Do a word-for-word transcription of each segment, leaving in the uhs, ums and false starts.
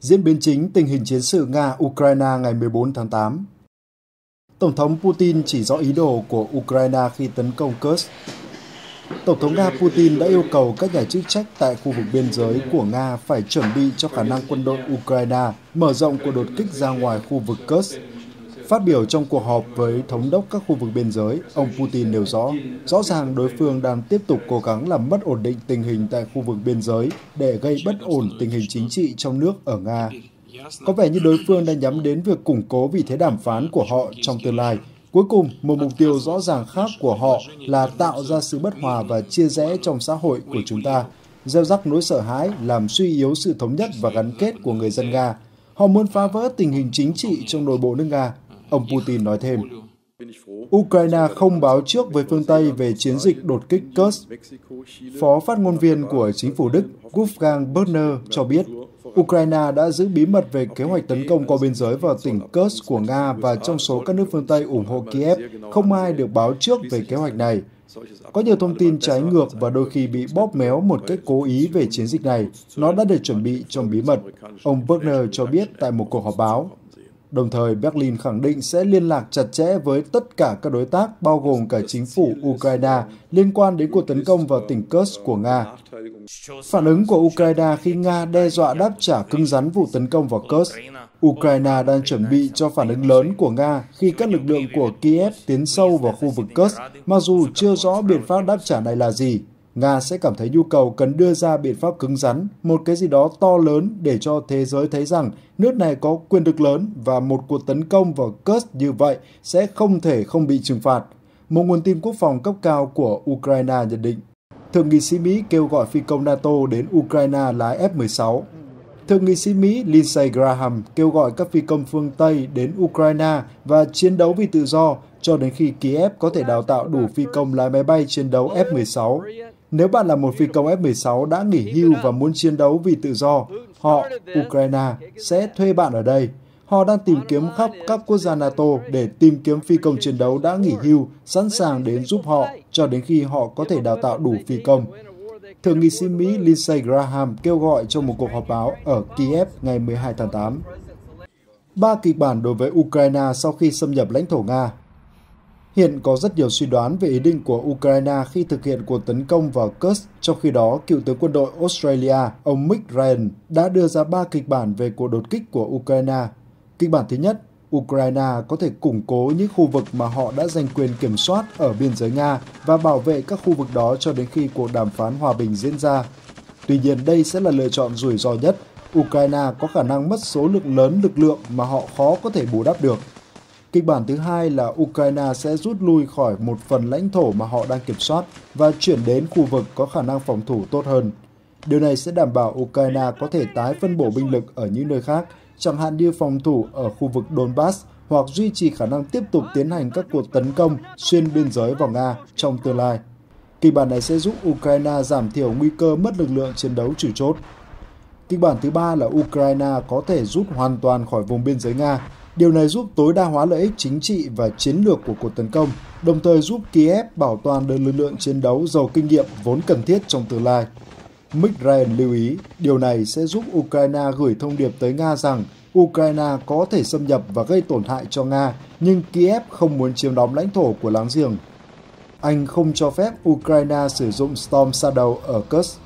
Diễn biến chính tình hình chiến sự Nga-Ukraine ngày mười bốn tháng tám. Tổng thống Putin chỉ rõ ý đồ của Ukraine khi tấn công Kursk. Tổng thống Nga Putin đã yêu cầu các nhà chức trách tại khu vực biên giới của Nga phải chuẩn bị cho khả năng quân đội Ukraine mở rộng cuộc đột kích ra ngoài khu vực Kursk. Phát biểu trong cuộc họp với thống đốc các khu vực biên giới, ông Putin nêu rõ, rõ ràng đối phương đang tiếp tục cố gắng làm mất ổn định tình hình tại khu vực biên giới để gây bất ổn tình hình chính trị trong nước ở Nga. Có vẻ như đối phương đang nhắm đến việc củng cố vị thế đàm phán của họ trong tương lai. Cuối cùng, một mục tiêu rõ ràng khác của họ là tạo ra sự bất hòa và chia rẽ trong xã hội của chúng ta, gieo rắc nỗi sợ hãi, làm suy yếu sự thống nhất và gắn kết của người dân Nga. Họ muốn phá vỡ tình hình chính trị trong nội bộ nước Nga. Ông Putin nói thêm, Ukraine không báo trước với phương Tây về chiến dịch đột kích Kursk. Phó phát ngôn viên của chính phủ Đức Wolfgang Berner cho biết, Ukraine đã giữ bí mật về kế hoạch tấn công qua biên giới vào tỉnh Kursk của Nga và trong số các nước phương Tây ủng hộ Kiev, không ai được báo trước về kế hoạch này. Có nhiều thông tin trái ngược và đôi khi bị bóp méo một cách cố ý về chiến dịch này. Nó đã được chuẩn bị trong bí mật, ông Berner cho biết tại một cuộc họp báo. Đồng thời, Berlin khẳng định sẽ liên lạc chặt chẽ với tất cả các đối tác, bao gồm cả chính phủ Ukraine, liên quan đến cuộc tấn công vào tỉnh Kursk của Nga. Phản ứng của Ukraine khi Nga đe dọa đáp trả cứng rắn vụ tấn công vào Kursk. Ukraine đang chuẩn bị cho phản ứng lớn của Nga khi các lực lượng của Kiev tiến sâu vào khu vực Kursk, mặc dù chưa rõ biện pháp đáp trả này là gì. Nga sẽ cảm thấy nhu cầu cần đưa ra biện pháp cứng rắn, một cái gì đó to lớn để cho thế giới thấy rằng nước này có quyền lực lớn và một cuộc tấn công vào Kursk như vậy sẽ không thể không bị trừng phạt. Một nguồn tin quốc phòng cấp cao của Ukraine nhận định, Thượng nghị sĩ Mỹ kêu gọi phi công NATO đến Ukraine lái F mười sáu. Thượng nghị sĩ Mỹ Lindsey Graham kêu gọi các phi công phương Tây đến Ukraine và chiến đấu vì tự do cho đến khi Kiev có thể đào tạo đủ phi công lái máy bay chiến đấu F mười sáu. Nếu bạn là một phi công F mười sáu đã nghỉ hưu và muốn chiến đấu vì tự do, họ, Ukraine, sẽ thuê bạn ở đây. Họ đang tìm kiếm khắp các quốc gia NATO để tìm kiếm phi công chiến đấu đã nghỉ hưu, sẵn sàng đến giúp họ cho đến khi họ có thể đào tạo đủ phi công. Thượng nghị sĩ Mỹ Lindsey Graham kêu gọi trong một cuộc họp báo ở Kiev ngày mười hai tháng tám. Ba kịch bản đối với Ukraine sau khi xâm nhập lãnh thổ Nga. Hiện có rất nhiều suy đoán về ý định của Ukraine khi thực hiện cuộc tấn công vào Kursk, trong khi đó cựu tướng quân đội Australia, ông Mick Ryan, đã đưa ra ba kịch bản về cuộc đột kích của Ukraine. Kịch bản thứ nhất, Ukraine có thể củng cố những khu vực mà họ đã giành quyền kiểm soát ở biên giới Nga và bảo vệ các khu vực đó cho đến khi cuộc đàm phán hòa bình diễn ra. Tuy nhiên, đây sẽ là lựa chọn rủi ro nhất. Ukraine có khả năng mất số lượng lớn lực lượng mà họ khó có thể bù đắp được. Kịch bản thứ hai là Ukraine sẽ rút lui khỏi một phần lãnh thổ mà họ đang kiểm soát và chuyển đến khu vực có khả năng phòng thủ tốt hơn. Điều này sẽ đảm bảo Ukraine có thể tái phân bổ binh lực ở những nơi khác, chẳng hạn như phòng thủ ở khu vực Donbass hoặc duy trì khả năng tiếp tục tiến hành các cuộc tấn công xuyên biên giới vào Nga trong tương lai. Kịch bản này sẽ giúp Ukraine giảm thiểu nguy cơ mất lực lượng chiến đấu chủ chốt. Kịch bản thứ ba là Ukraine có thể rút hoàn toàn khỏi vùng biên giới Nga. Điều này giúp tối đa hóa lợi ích chính trị và chiến lược của cuộc tấn công, đồng thời giúp Kiev bảo toàn được lực lượng chiến đấu giàu kinh nghiệm vốn cần thiết trong tương lai. Mick Ryan lưu ý, điều này sẽ giúp Ukraine gửi thông điệp tới Nga rằng Ukraine có thể xâm nhập và gây tổn hại cho Nga, nhưng Kiev không muốn chiếm đóng lãnh thổ của láng giềng. Anh không cho phép Ukraine sử dụng Storm Shadow ở Kursk.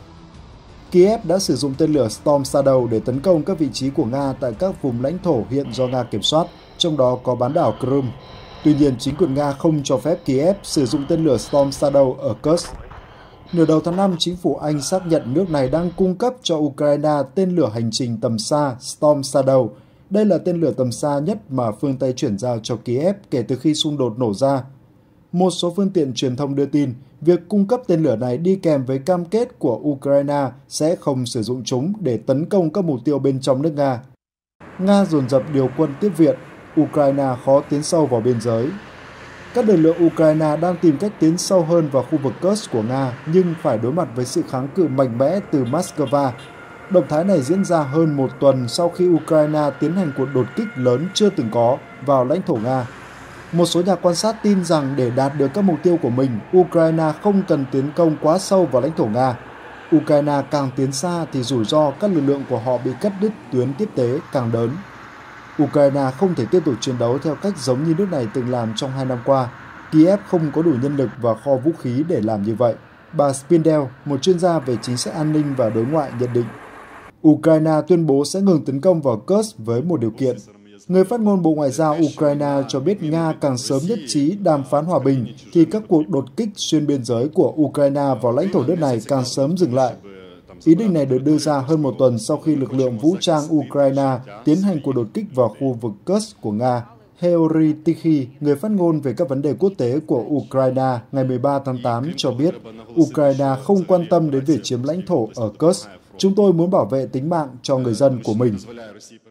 Kiev đã sử dụng tên lửa Storm Shadow để tấn công các vị trí của Nga tại các vùng lãnh thổ hiện do Nga kiểm soát, trong đó có bán đảo Crimea. Tuy nhiên, chính quyền Nga không cho phép Kiev sử dụng tên lửa Storm Shadow ở Kursk. Nửa đầu tháng năm, chính phủ Anh xác nhận nước này đang cung cấp cho Ukraine tên lửa hành trình tầm xa Storm Shadow. Đây là tên lửa tầm xa nhất mà phương Tây chuyển giao cho Kiev kể từ khi xung đột nổ ra. Một số phương tiện truyền thông đưa tin, việc cung cấp tên lửa này đi kèm với cam kết của Ukraine sẽ không sử dụng chúng để tấn công các mục tiêu bên trong nước Nga. Nga dồn dập điều quân tiếp viện, Ukraine khó tiến sâu vào biên giới. Các lực lượng Ukraine đang tìm cách tiến sâu hơn vào khu vực Kursk của Nga nhưng phải đối mặt với sự kháng cự mạnh mẽ từ Moscow. Động thái này diễn ra hơn một tuần sau khi Ukraine tiến hành cuộc đột kích lớn chưa từng có vào lãnh thổ Nga. Một số nhà quan sát tin rằng để đạt được các mục tiêu của mình, Ukraine không cần tiến công quá sâu vào lãnh thổ Nga. Ukraine càng tiến xa thì rủi ro các lực lượng của họ bị cắt đứt tuyến tiếp tế càng lớn. Ukraine không thể tiếp tục chiến đấu theo cách giống như nước này từng làm trong hai năm qua. Kiev không có đủ nhân lực và kho vũ khí để làm như vậy. Bà Spindel, một chuyên gia về chính sách an ninh và đối ngoại, nhận định Ukraine tuyên bố sẽ ngừng tấn công vào Kursk với một điều kiện. Người phát ngôn Bộ Ngoại giao Ukraine cho biết Nga càng sớm nhất trí đàm phán hòa bình thì các cuộc đột kích xuyên biên giới của Ukraine vào lãnh thổ nước này càng sớm dừng lại. Ý định này được đưa ra hơn một tuần sau khi lực lượng vũ trang Ukraine tiến hành cuộc đột kích vào khu vực Kursk của Nga. Georgy Tikhy, người phát ngôn về các vấn đề quốc tế của Ukraine, ngày mười ba tháng tám cho biết Ukraine không quan tâm đến việc chiếm lãnh thổ ở Kursk. Chúng tôi muốn bảo vệ tính mạng cho người dân của mình.